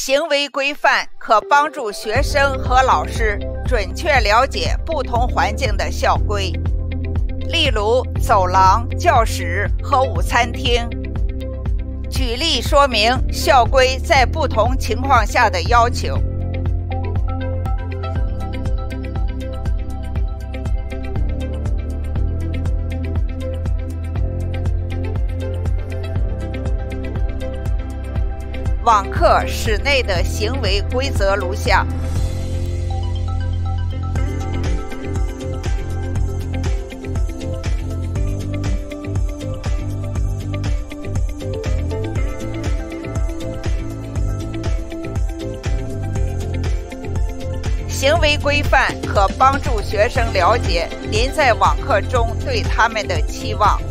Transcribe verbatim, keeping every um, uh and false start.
行为规范可帮助学生和老师准确了解不同环境的校规，例如走廊、教室和午餐厅。举例说明校规在不同情况下的要求。网课室内的行为规则如下：行为规范可帮助学生了解您在网课中对他们的期望。